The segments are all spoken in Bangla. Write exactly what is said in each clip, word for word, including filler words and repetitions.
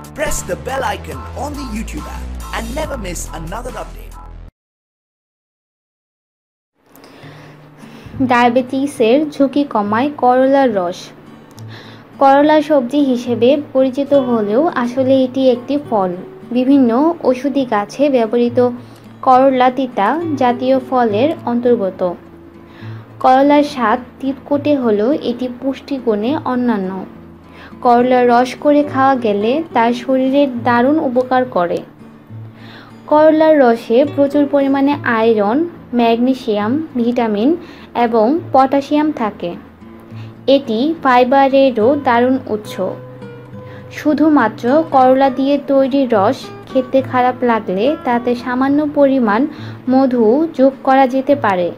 Press the bell icon on the YouTube app and never miss another update. ডায়াবেটিসের ঝুঁকি কমায় করলার রস। করলা সবজি হিসেবে পরিচিত হলেও আসলে এটি একটি ফল। বিভিন্ন ঔষধি গাছে ব্যবহৃত করলা তিতা জাতীয় ফলের অন্তর্গত। করলার স্বাদ তিতকুটে হলেও এটি পুষ্টিগুণে অনন্য। করলার রস করে খাওয়া গেলে তার শরীরের দারুণ উপকার করে। করলার রসে প্রচুর পরিমাণে আয়রন, ম্যাগনেসিয়াম, ভিটামিন এবং পটাশিয়াম থাকে। এটি ফাইবারেরও দারুণ উৎস। শুধুমাত্র করলা দিয়ে তৈরি রস খেতে খারাপ লাগলে তাতে সামান্য পরিমাণ মধু যোগ করা যেতে পারে।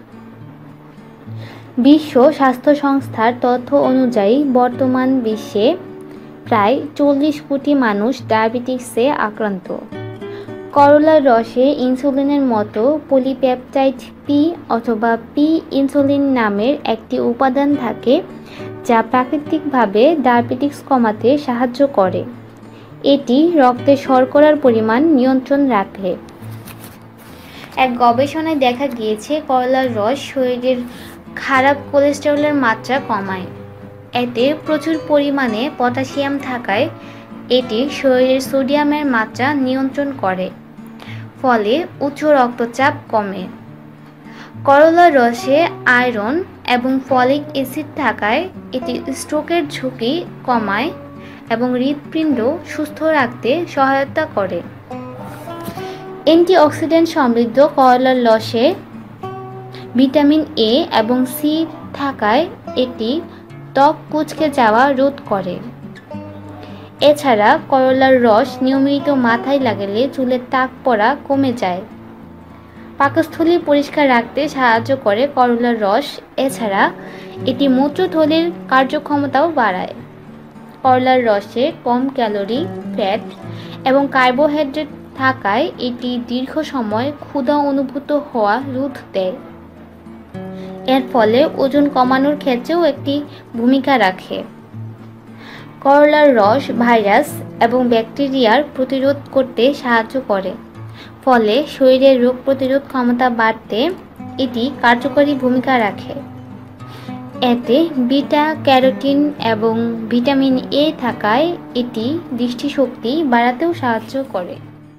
বিশ্ব স্বাস্থ্য সংস্থার তথ্য অনুযায়ী বর্তমান বিশ্বে প্রায় চল্লিশ কোটি মানুষ ডায়াবেটিসে আক্রান্ত। করলার রসে ইনসুলিনের মতো পলিপেপটাইড পি অথবা পি ইনসুলিন নামের একটি উপাদান থাকে যা প্রাকৃতিকভাবে ডায়াবেটিস কমাতে সাহায্য করে। এটি রক্তে শর্করার পরিমাণ নিয়ন্ত্রণ রাখে। এক গবেষণায় দেখা গিয়েছে করলার রস শরীরের খারাপ কোলেস্টেরলের মাত্রা কমায়। এতে প্রচুর পরিমাণে পটাশিয়াম থাকায় এটি শরীরের সোডিয়ামের মাত্রা নিয়ন্ত্রণ করে, ফলে উচ্চ রক্তচাপ কমে। করলার রসে আয়রন এবং ফলিক অ্যাসিড থাকায় এটি স্ট্রোকের ঝুঁকি কমায় এবং হৃৎপিণ্ড সুস্থ রাখতে সহায়তা করে। অ্যান্টিঅক্সিডেন্ট সমৃদ্ধ করলার রসে ভিটামিন এ এবং সি থাকায় এটি ত্বক কুঁচকে যাওয়া রোধ করে। এছাড়া করলার রস নিয়মিত মাথায় লাগালে চুলের টাক পড়া কমে যায়। পাকস্থলী পরিষ্কার রাখতে সাহায্য করে করলার রস। এছাড়া এটি মূত্রথলির কার্যক্ষমতাও বাড়ায়। করলার রসে কম ক্যালোরি, ফ্যাট এবং কার্বোহাইড্রেট থাকায় এটি দীর্ঘ সময় ক্ষুধা অনুভূত হওয়া রোধ দেয়। এর ফলে ওজন কমানোর ক্ষেত্রেও একটি ভূমিকা রাখে। করলার রস ভাইরাস এবং ব্যাকটেরিয়ার প্রতিরোধ করতে সাহায্য করে, ফলে শরীরের রোগ প্রতিরোধ ক্ষমতা বাড়তে এটি কার্যকরী ভূমিকা রাখে। এতে বিটা ক্যারোটিন এবং ভিটামিন এ থাকায় এটি দৃষ্টিশক্তি বাড়াতেও সাহায্য করে।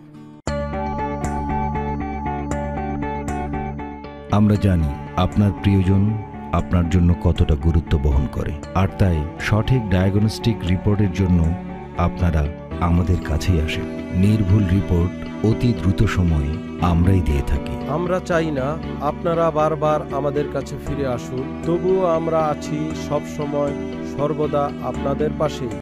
আমরা জানি আপনার প্রিয়জন আপনার জন্য কতটা গুরুত্ব বহন করে, আর তাই সঠিক ডায়াগনস্টিক রিপোর্টের জন্য আপনারা আমাদের কাছেই আসেন। নির্ভুল রিপোর্ট অতি দ্রুত সময়ে আমরাই দিয়ে থাকি। আমরা চাই না আপনারা বারবার আমাদের কাছে ফিরে আসুন, তবুও আমরা আছি সব সময় সর্বদা আপনাদের পাশে।